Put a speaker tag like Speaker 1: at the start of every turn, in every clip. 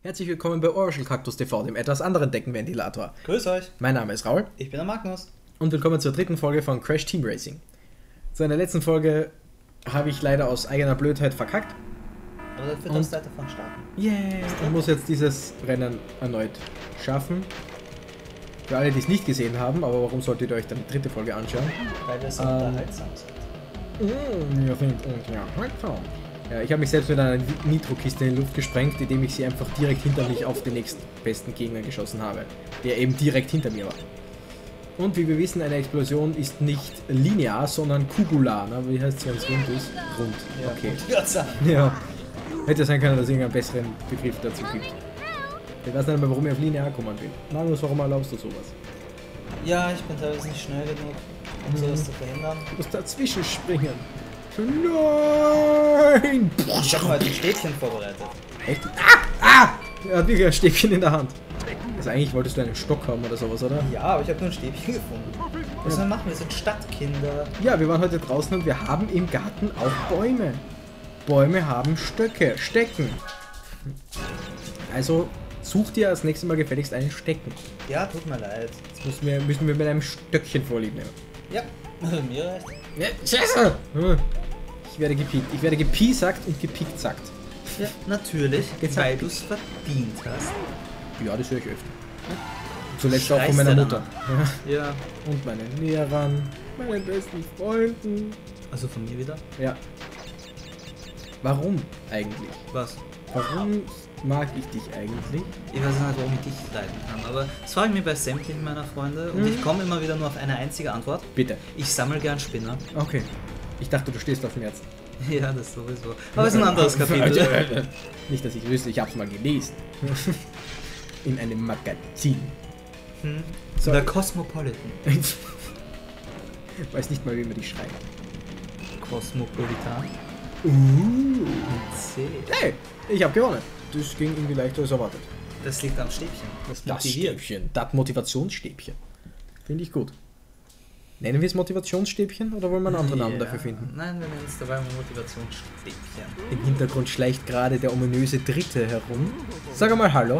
Speaker 1: Herzlich willkommen bei Oracle Cactus TV, dem etwas anderen Deckenventilator.
Speaker 2: Grüß euch.
Speaker 1: Mein Name ist Raul.
Speaker 2: Ich bin der Magnus.
Speaker 1: Und willkommen zur dritten Folge von Crash Team Racing. Zu einer letzten Folge habe ich leider aus eigener Blödheit verkackt.
Speaker 2: Aber dafür darfst du davon starten.
Speaker 1: Yeah! Ich muss jetzt dieses Rennen erneut schaffen. Für alle, die es nicht gesehen haben, aber warum solltet ihr euch dann die dritte Folge anschauen?
Speaker 2: Weil wir so unterhaltsam sind.
Speaker 1: Ja, ja, ich habe mich selbst mit einer Nitro-Kiste in die Luft gesprengt, indem ich sie einfach direkt hinter mich auf den nächsten besten Gegner geschossen habe, der eben direkt hinter mir war. Und wie wir wissen, eine Explosion ist nicht linear, sondern kugular. Na, wie heißt es, wenn es rund ist? Rund.
Speaker 2: Ja,
Speaker 1: Okay.
Speaker 2: Ja.
Speaker 1: Ja. Hätte sein können, dass es irgendeinen besseren Begriff dazu gibt. Ich weiß nicht mehr, warum ich auf linear kommen will. Magnus, warum erlaubst du sowas?
Speaker 2: Ja, ich bin teilweise nicht schnell genug, um sowas zu verhindern.
Speaker 1: Du musst dazwischen springen. Nein!
Speaker 2: Ich habe heute ein Stäbchen vorbereitet.
Speaker 1: Echt? Ah! Er hat wirklich ein Stäbchen in der Hand. Also eigentlich wolltest du einen Stock haben oder sowas, oder?
Speaker 2: Ja, aber ich habe nur ein Stäbchen gefunden. Was sollen wir machen? Wir sind Stadtkinder.
Speaker 1: Ja, wir waren heute draußen und wir haben im Garten auch Bäume. Bäume haben Stöcke, Stecken. Also such dir das nächste Mal gefälligst einen Stecken.
Speaker 2: Ja, tut mir leid.
Speaker 1: Jetzt müssen wir mit einem Stöckchen vorlieb nehmen.
Speaker 2: Ja, mir reicht.
Speaker 1: Ja, scheiße! Ich werde gepiekt. Ich werde gepiesackt und gepickt sagt.
Speaker 2: Ja, natürlich,
Speaker 1: Gezeigt.
Speaker 2: weil du es verdient hast.
Speaker 1: Ja, das höre ich öfter. Zuletzt auch von
Speaker 2: Schreist
Speaker 1: meiner
Speaker 2: du
Speaker 1: Mutter. Ja.
Speaker 2: Ja.
Speaker 1: Und meinen Lehrern, meinen besten Freunden.
Speaker 2: Also von mir wieder?
Speaker 1: Ja. Warum eigentlich?
Speaker 2: Was?
Speaker 1: Warum mag ich dich eigentlich?
Speaker 2: Ich weiß nicht, warum ich dich leiden kann, aber das frage ich mich bei sämtlichen meiner Freunde und ich komme immer wieder nur auf eine einzige Antwort.
Speaker 1: Bitte.
Speaker 2: Ich sammle gern Spinner.
Speaker 1: Okay. Ich dachte, du stehst auf dem Herzen.
Speaker 2: Ja, das sowieso. Aber es ist ein anderes Kapitel.
Speaker 1: Nicht, dass ich wüsste, ich hab's mal gelesen. In einem Magazin. So.
Speaker 2: Der Cosmopolitan.
Speaker 1: Weiß nicht mal, wie man die schreibt.
Speaker 2: Cosmopolitan. C.
Speaker 1: Hey, ich hab gewonnen. Das ging irgendwie leichter als erwartet.
Speaker 2: Das liegt am Stäbchen. Das
Speaker 1: Das
Speaker 2: motiviert.
Speaker 1: Stäbchen, das Motivationsstäbchen. Finde ich gut. Nennen wir es Motivationsstäbchen oder wollen wir einen anderen Namen dafür finden?
Speaker 2: Nein, wir nennen es dabei Motivationsstäbchen.
Speaker 1: Im Hintergrund schleicht gerade der ominöse Dritte herum. Sag einmal Hallo.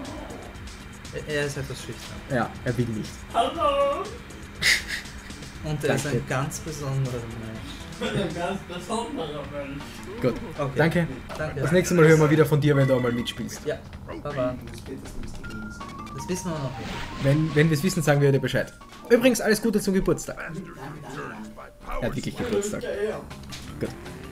Speaker 2: Er ist etwas schüchtern.
Speaker 1: Ja, er will nicht.
Speaker 3: Hallo!
Speaker 2: Und er ist
Speaker 1: Danke.
Speaker 2: ein ganz besonderer Mensch.
Speaker 3: Ein ganz besonderer Mensch.
Speaker 1: Gut,
Speaker 2: Okay.
Speaker 1: danke.
Speaker 2: Danke.
Speaker 1: Das nächste Mal hören wir wieder von dir, wenn du auch mal mitspielst.
Speaker 2: Ja, Baba. Das wissen wir noch nicht.
Speaker 1: Wenn wir es wissen, sagen wir dir Bescheid. Übrigens, alles Gute zum Geburtstag. Er hat wirklich Geburtstag. Gut.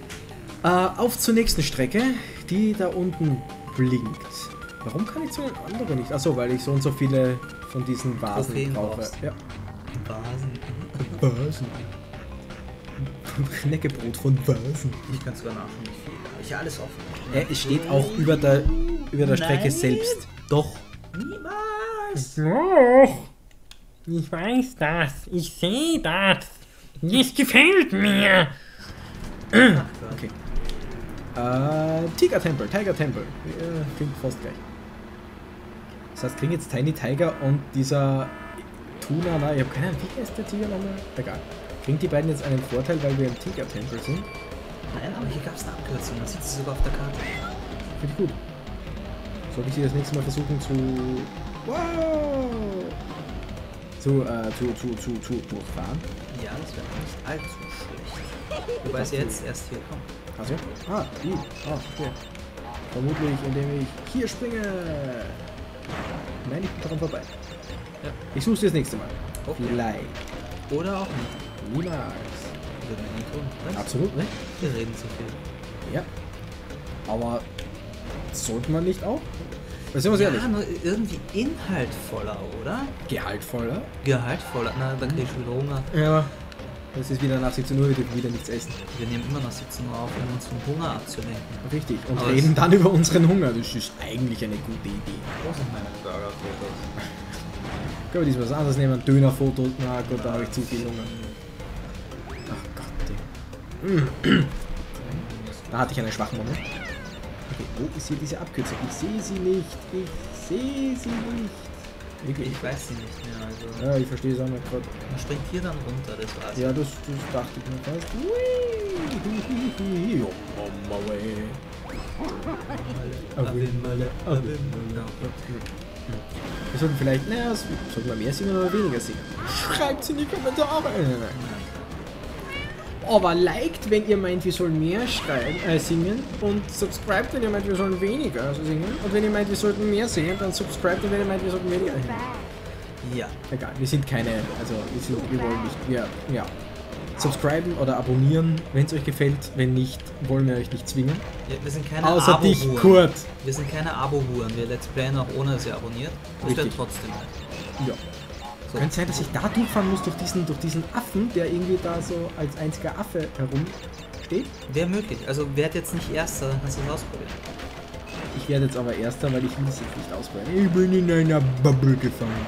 Speaker 1: Auf zur nächsten Strecke, die da unten blinkt. Warum kann ich zu den anderen nicht? Achso, weil ich so und so viele von diesen Vasen
Speaker 2: Trophäen
Speaker 1: brauche.
Speaker 2: brauchst.
Speaker 1: Ja.
Speaker 2: Vasen.
Speaker 1: Vasen. Knäckebrot von Vasen.
Speaker 2: Ich kann sogar nachschauen, wie viel. Ich habe alles offen.
Speaker 1: Es steht auch über der Strecke
Speaker 2: Nein.
Speaker 1: selbst. Doch.
Speaker 2: Niemals!
Speaker 4: Doch, ich weiß das, ich sehe das. Es gefällt mir.
Speaker 1: Okay. Tiger Temple. Klingt fast gleich. Das heißt, kriegen jetzt Tiny Tiger und dieser Tuna, na, ich habe keine Ahnung, wie heißt der Tiger nochmal? Egal. Kriegen die beiden jetzt einen Vorteil, weil wir im Tiger Temple sind?
Speaker 2: Nein, aber hier gab es eine Abkürzung. Man sieht es sogar auf der Karte.
Speaker 1: Finde ich gut. Soll ich sie das nächste Mal versuchen zu... Wow! Zu durchfahren?
Speaker 2: Ja, das wäre nicht allzu schlecht. Wobei es jetzt erst hier kommt.
Speaker 1: Also? Okay. Vermutlich, indem ich hier springe. Nein, ich bin daran vorbei.
Speaker 2: Ja.
Speaker 1: Ich suche das nächste Mal.
Speaker 2: Okay.
Speaker 1: Vielleicht.
Speaker 2: Oder auch nicht.
Speaker 1: Niemals.
Speaker 2: Würden wir nie tun. Was?
Speaker 1: Absolut nicht.
Speaker 2: Wir reden zu viel.
Speaker 1: Ja. Aber sollte man nicht auch? Sind wir ehrlich?
Speaker 2: Ja, nur irgendwie inhaltvoller, oder?
Speaker 1: Gehaltvoller?
Speaker 2: Gehaltvoller. Na, dann krieg ich wieder Hunger.
Speaker 1: Ja. Das ist wieder nach 17 Uhr, wir dürfen wieder nichts essen.
Speaker 2: Wir nehmen immer noch 17 Uhr auf, um uns vom Hunger abzulenken.
Speaker 1: Richtig. Und
Speaker 2: Aber
Speaker 1: reden dann über unseren Hunger. Das ist eigentlich eine gute Idee.
Speaker 2: Wo sind meine Burgerfotos?
Speaker 1: Können wir diesmal was anderes nehmen? Dönerfoto? Na Gott, da habe ich zu viel Hunger. Ach Gott. Da hatte ich einen schwachen Moment. Okay, wo ist hier diese Abkürzung? Ich sehe sie nicht. Wirklich?
Speaker 2: Ich weiß sie nicht mehr, also.
Speaker 1: Ja, ich verstehe es auch nicht gerade.
Speaker 2: Man springt hier dann runter, das war's.
Speaker 1: Ja, das dachte ich mir fast. Hui. Oh, Mama, ey. Wir sollten vielleicht, naja, sollten wir mehr singen oder weniger singen? Schreibt's in die Kommentare. Aber liked, wenn ihr meint, wir sollen mehr singen, und subscribt, wenn ihr meint, wir sollen weniger singen. Und wenn ihr meint, wir sollten mehr singen, dann subscribt, wenn ihr meint, wir sollten weniger singen.
Speaker 2: Ja.
Speaker 1: Egal, wir sind keine, also wir wollen nicht, ja. Subscriben oder abonnieren, wenn es euch gefällt. Wenn nicht, wollen wir euch nicht zwingen.
Speaker 2: Ja, wir sind keine
Speaker 1: Außer dich,
Speaker 2: Abo-Huren.
Speaker 1: Kurt.
Speaker 2: Wir sind keine Abo-Huren. Wir Let's Playen auch ohne, dass ihr abonniert. Das wäre
Speaker 1: Richtig.
Speaker 2: trotzdem.
Speaker 1: Ja.
Speaker 2: So.
Speaker 1: Könnte sein, dass ich da durchfahren muss durch diesen Affen, der irgendwie da so als einziger Affe herumsteht.
Speaker 2: Wäre möglich. Also werd jetzt nicht Erster, dann kannst du es ausprobieren.
Speaker 1: Ich werde jetzt aber Erster, weil ich will es jetzt nicht ausprobieren. Ich bin in einer Bubble gefangen.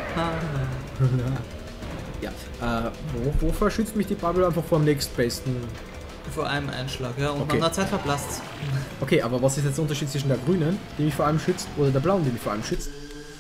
Speaker 1: Ja, wovor schützt mich die Bubble? Einfach vor dem nächstbesten.
Speaker 2: Vor einem Einschlag, ja. Und
Speaker 1: Okay.
Speaker 2: nach einer Zeit verblasst.
Speaker 1: Okay, aber was ist jetzt der Unterschied zwischen der grünen, die mich vor allem schützt, oder der blauen, die mich vor allem schützt?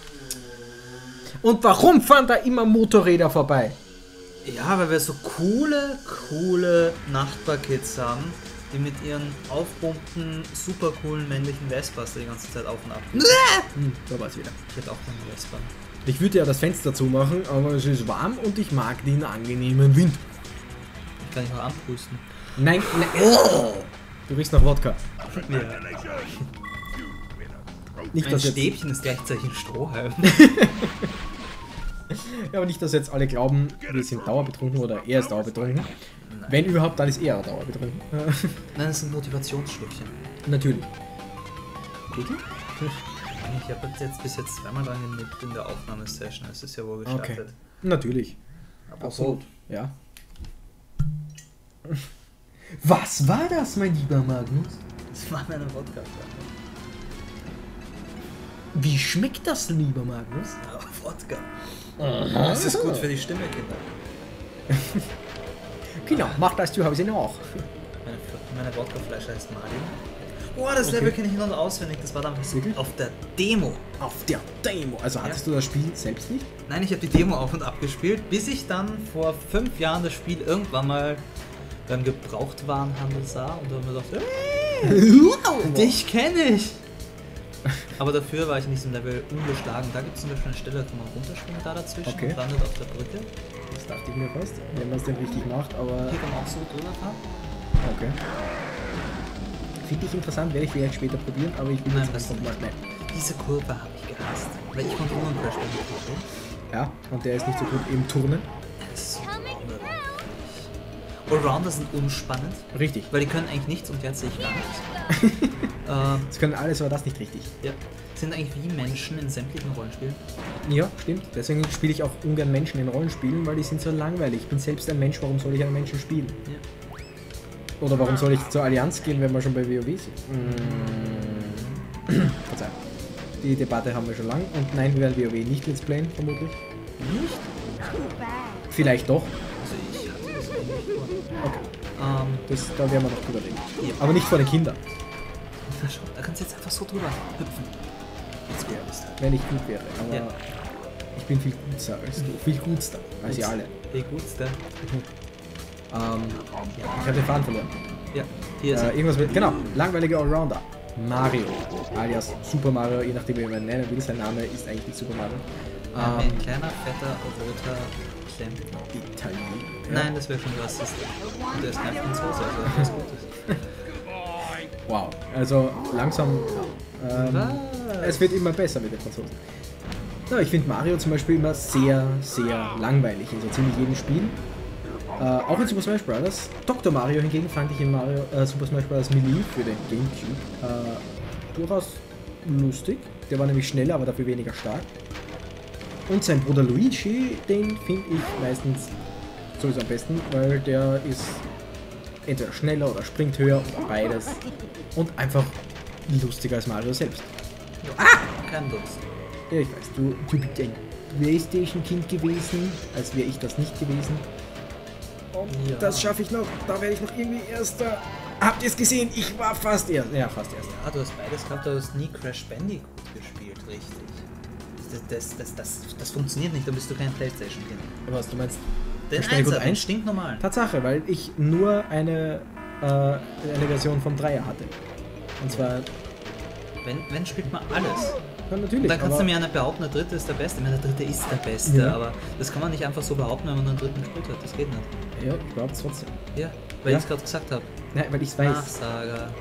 Speaker 1: Und warum fahren da immer Motorräder vorbei?
Speaker 2: Ja, weil wir so coole Nachbarkids haben, die mit ihren aufpumpten, super coolen männlichen Vespas die ganze Zeit auf und ab.
Speaker 1: Da war es wieder.
Speaker 2: Ich hätte auch gerne eine Vespa.
Speaker 1: Ich würde ja das Fenster zumachen, aber es ist warm und ich mag den angenehmen Wind.
Speaker 2: Ich kann dich auch anpusten.
Speaker 1: Nein, nein. Oh! Du riechst nach Wodka.
Speaker 2: Ja.
Speaker 1: Nicht,
Speaker 2: Ein
Speaker 1: dass jetzt,
Speaker 2: Stäbchen ist gleichzeitig ein Strohhalm.
Speaker 1: ja, aber nicht, dass jetzt alle glauben, wir sind dauerbetrunken oder er ist dauerbetrunken. Wenn überhaupt, dann ist er dauerbetrunken.
Speaker 2: Nein, das sind Motivationsschlückchen.
Speaker 1: Natürlich. Wirklich?
Speaker 2: Ich habe jetzt bis jetzt zweimal dran genickt in der Aufnahmesession. Es ist ja wohl
Speaker 1: Okay.
Speaker 2: gestartet.
Speaker 1: Natürlich.
Speaker 2: Aber
Speaker 1: Absolut. Ja. Was war das, mein lieber Magnus?
Speaker 2: das war meine Wodka.
Speaker 1: Wie schmeckt das, lieber Magnus?
Speaker 2: Aber Wodka. Das ist gut für die Stimme, Kinder.
Speaker 1: Genau, mach das zu Hause noch.
Speaker 2: Meine Wodkaflasche heißt Mario. Boah, das Level kenne ich in- und auswendig. Das war damals
Speaker 1: Wirklich?
Speaker 2: auf der Demo.
Speaker 1: Auf der Demo. Also hattest du das Spiel selbst nicht?
Speaker 2: Nein, ich habe die Demo auf und ab gespielt, bis ich dann vor 5 Jahren das Spiel irgendwann mal beim Gebrauchtwarenhandel sah und dann mir dachte, hey, dich kenne ich. Aber dafür war ich in diesem Level ungeschlagen. Da gibt es zum Beispiel eine Stelle, da kann man runterspringen da dazwischen
Speaker 1: Okay.
Speaker 2: und landet auf der Brücke.
Speaker 1: Das dachte ich mir fast, wenn man es denn richtig macht, aber
Speaker 2: Hier kann man auch so drüber fahren.
Speaker 1: okay. Finde ich interessant, werde ich vielleicht später probieren, aber ich will
Speaker 2: Nein,
Speaker 1: jetzt
Speaker 2: das
Speaker 1: einfach mal. Nein.
Speaker 2: Diese Kurve habe ich gehasst, weil ich konnte nur einen Crash spielen.
Speaker 1: Ja, und der ist nicht so gut im Turnen.
Speaker 2: Das ist so Allrounder sind unspannend,
Speaker 1: Richtig.
Speaker 2: weil die können eigentlich nichts und jetzt sehe ich gar nichts.
Speaker 1: Das können alles, aber das nicht richtig.
Speaker 2: Ja. Sind eigentlich wie Menschen in sämtlichen Rollenspielen.
Speaker 1: Ja, stimmt. Deswegen spiele ich auch ungern Menschen in Rollenspielen, weil die sind so langweilig. Ich bin selbst ein Mensch, warum soll ich einen Menschen spielen?
Speaker 2: Ja.
Speaker 1: Oder warum soll ich zur Allianz gehen, wenn wir schon bei WoW sind? Verzeihung. Die Debatte haben wir schon lang und nein, wir werden WoW nicht Let's Playen, vermutlich. Nicht? Vielleicht doch.
Speaker 2: Also ich hatte das eigentlich vor.
Speaker 1: Okay. Da werden wir noch drüber reden.
Speaker 2: Ja.
Speaker 1: Aber nicht vor den Kindern,
Speaker 2: Da kannst du jetzt einfach so drüber hüpfen. Jetzt gut bist du.
Speaker 1: wenn ich gut wäre. Aber
Speaker 2: Ja.
Speaker 1: ich bin viel guter als du. Viel gutster als ihr alle.
Speaker 2: Wie gut's denn?
Speaker 1: Ich habe den Faden verloren.
Speaker 2: Ja, hier ist er.
Speaker 1: Irgendwas mit, genau, langweiliger Allrounder. Mario, alias Super Mario, je nachdem wie man ihn nennen will, sein Name ist eigentlich nicht Super Mario.
Speaker 2: Ein kleiner, fetter, roter Klempner.
Speaker 1: Italien.
Speaker 2: Nein, das wäre schon rassistisch. Und der ist kein Franzose, also was Gutes.
Speaker 1: Wow, also langsam,
Speaker 2: Was?
Speaker 1: es wird immer besser mit den Franzosen. Ja, ich finde Mario zum Beispiel immer sehr, sehr langweilig in so ziemlich jedem Spiel. Auch in Super Smash Bros. Dr. Mario hingegen fand ich in Super Smash Bros. Melee für den Gamecube durchaus lustig. Der war nämlich schneller, aber dafür weniger stark. Und sein Bruder Luigi, den finde ich meistens sowieso am besten, weil der ist entweder schneller oder springt höher oder beides. Und einfach lustiger als Mario selbst.
Speaker 2: Kein Durst.
Speaker 1: Ja, ich weiß, du bist ein PlayStation-Kind gewesen, als wäre ich das nicht gewesen. Und
Speaker 2: Ja.
Speaker 1: das schaffe ich noch, da werde ich noch irgendwie Erster. Habt ihr es gesehen? Ich war fast Erster. Ja, fast Erster.
Speaker 2: Ja, du hast beides gehabt, du hast nie Crash Bandicoot gespielt, richtig. das funktioniert nicht, da bist du kein Playstation-Kind.
Speaker 1: Was, du meinst
Speaker 2: Den
Speaker 1: Crash Bandicoot
Speaker 2: 1er, den
Speaker 1: 1?
Speaker 2: stinknormal.
Speaker 1: Tatsache, weil ich nur eine Version vom Dreier hatte. Und zwar,
Speaker 2: Wenn spielt man alles.
Speaker 1: ja, natürlich,
Speaker 2: Da kannst
Speaker 1: aber
Speaker 2: du mir nicht behaupten, der dritte ist der beste. Ich meine, der dritte ist der beste,
Speaker 1: Ja.
Speaker 2: aber das kann man nicht einfach so behaupten, wenn man nur den dritten gespielt hat. Das geht nicht.
Speaker 1: ja, ich glaube es trotzdem.
Speaker 2: Ja, weil
Speaker 1: Ja.
Speaker 2: ich es gerade gesagt habe.
Speaker 1: Nein, weil ich es weiß.
Speaker 2: Nachsager.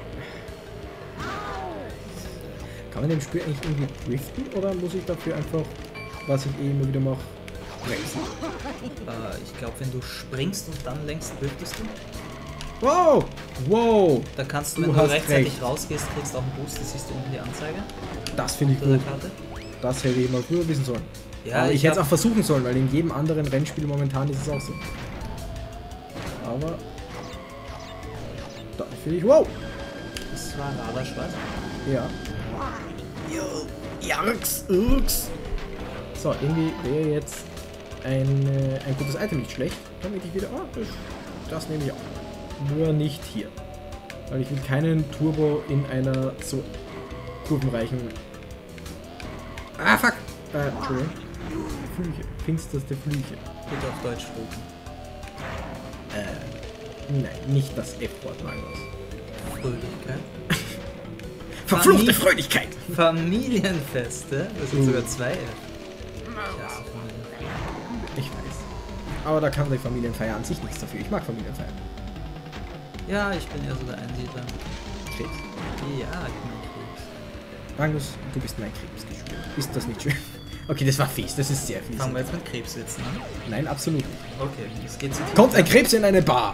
Speaker 1: Kann man dem Spiel eigentlich irgendwie driften oder muss ich dafür einfach, was ich eh immer wieder mache, bremsen?
Speaker 2: Ich glaube, wenn du springst und dann längst driftest du,
Speaker 1: Wow! Wow!
Speaker 2: da kannst du,
Speaker 1: Du
Speaker 2: wenn du
Speaker 1: hast
Speaker 2: rechtzeitig
Speaker 1: recht.
Speaker 2: rausgehst, kriegst du auch einen Boost. Das siehst du unten die Anzeige
Speaker 1: Das finde ich
Speaker 2: unter
Speaker 1: gut.
Speaker 2: der Karte.
Speaker 1: Das hätte ich mal früher wissen sollen.
Speaker 2: Ja,
Speaker 1: aber ich hätte es
Speaker 2: hab-
Speaker 1: auch versuchen sollen, weil in jedem anderen Rennspiel momentan ist es auch so. Aber da finde ich, wow!
Speaker 2: Das war Radarschwert.
Speaker 1: Ja. Jarks, Urks. So, irgendwie wäre jetzt ein gutes Item nicht schlecht, damit ich wieder. Oh, das nehme ich auch. Nur nicht hier. Weil ich will keinen Turbo in einer so kurvenreichen. Ah, fuck! Entschuldigung. Flüche. Finsterste Flüche.
Speaker 2: Bitte auf Deutsch sprechen.
Speaker 1: Nein, nicht das F-Wort, Magnus.
Speaker 2: Fröhlichkeit.
Speaker 1: Verfluchte Fröhlichkeit!
Speaker 2: Familienfeste. Das sind sogar zwei. Ja,
Speaker 1: Ich weiß. Aber da kann die Familienfeier an sich nichts dafür. Ich mag Familienfeier.
Speaker 2: ja, ich bin eher so der Einsiedler.
Speaker 1: Krebs.
Speaker 2: Ja, ich bin ein Krebs.
Speaker 1: Magnus, du bist mein Krebsgeschwür. Ist das nicht schön? Okay, das war fies. Das ist sehr fies.
Speaker 2: Fangen wir jetzt mit Krebswitzen an.
Speaker 1: Nein, absolut nicht.
Speaker 2: Okay, es geht zu tief.
Speaker 1: Kommt ein Krebs in eine Bar!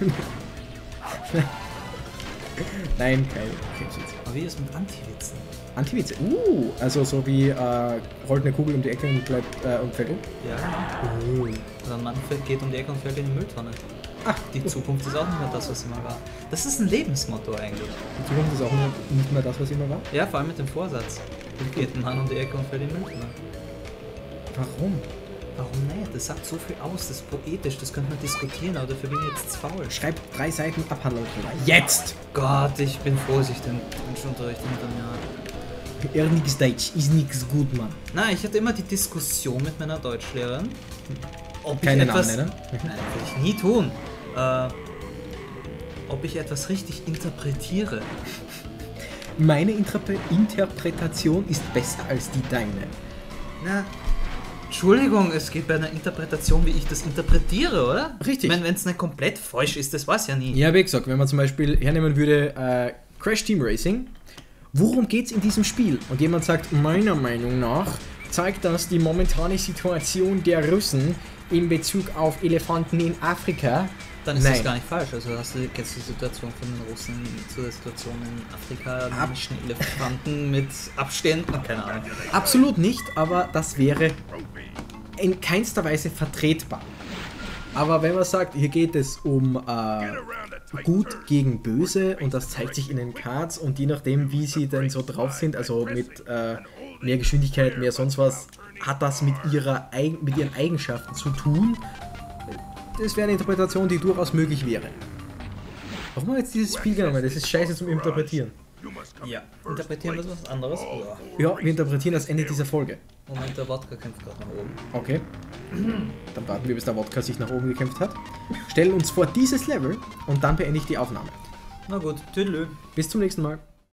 Speaker 1: Nein, kein Krebswitz.
Speaker 2: Aber wie ist mit Anti-Witzen?
Speaker 1: Antiwitze. Also so wie rollt eine Kugel um die Ecke und bleibt und fällt um.
Speaker 2: Ja, oder ein Mann geht um die Ecke und fällt in die Mülltonne.
Speaker 1: Ach,
Speaker 2: Die Zukunft ist auch nicht mehr das, was sie mal war. Das ist ein Lebensmotto eigentlich.
Speaker 1: die Zukunft ist auch nicht mehr das, was immer war.
Speaker 2: Ja, vor allem mit dem Vorsatz. Geht ein Mann um die Ecke und fällt in die Mülltonne.
Speaker 1: Warum?
Speaker 2: Warum nicht? Das sagt so viel aus, das ist poetisch, das könnte man diskutieren, aber dafür bin ich jetzt zu faul.
Speaker 1: Schreib 3 Seiten Abhandlung drüber. Jetzt!
Speaker 2: Gott, ich bin froh, dass ich den Unterricht hinter mir habe.
Speaker 1: Er nix Deutsch, ist nix gut, Mann.
Speaker 2: Nein, ich hatte immer die Diskussion mit meiner Deutschlehrerin, ob
Speaker 1: Keine
Speaker 2: ich etwas...
Speaker 1: Namen nennen.
Speaker 2: Nein, würde ich nie tun. Ob ich etwas richtig interpretiere.
Speaker 1: Meine Interpretation ist besser als die deine.
Speaker 2: Na, Entschuldigung, es geht bei einer Interpretation, wie ich das interpretiere, oder?
Speaker 1: Richtig.
Speaker 2: Wenn es nicht komplett falsch ist, das weiß ja nie.
Speaker 1: Ja, wie gesagt, wenn man zum Beispiel hernehmen würde Crash Team Racing, worum geht's in diesem Spiel? Und jemand sagt, meiner Meinung nach zeigt das die momentane Situation der Russen in Bezug auf Elefanten in Afrika.
Speaker 2: Dann ist
Speaker 1: Nein.
Speaker 2: das gar nicht falsch. Also kennst du die Situation von den Russen zu der Situation in Afrika, Menschen, Elefanten mit Abständen? Keine Ahnung.
Speaker 1: Absolut nicht, aber das wäre in keinster Weise vertretbar. Aber wenn man sagt, hier geht es um Gut gegen Böse und das zeigt sich in den Cards und je nachdem, wie sie denn so drauf sind, also mit mehr Geschwindigkeit, mehr sonst was, hat das mit ihren Eigenschaften zu tun. Das wäre eine Interpretation, die durchaus möglich wäre. Warum haben wir jetzt dieses Spiel genommen? Das ist scheiße zum Interpretieren.
Speaker 2: Ja. Interpretieren wir was anderes? Oder?
Speaker 1: Ja, wir interpretieren das Ende dieser Folge.
Speaker 2: Moment, der Wodka kämpft gerade nach oben.
Speaker 1: Okay. Dann warten wir, bis der Wodka sich nach oben gekämpft hat. Stellen uns vor dieses Level und dann beende ich die Aufnahme.
Speaker 2: Na gut, tüdelü.
Speaker 1: Bis zum nächsten Mal.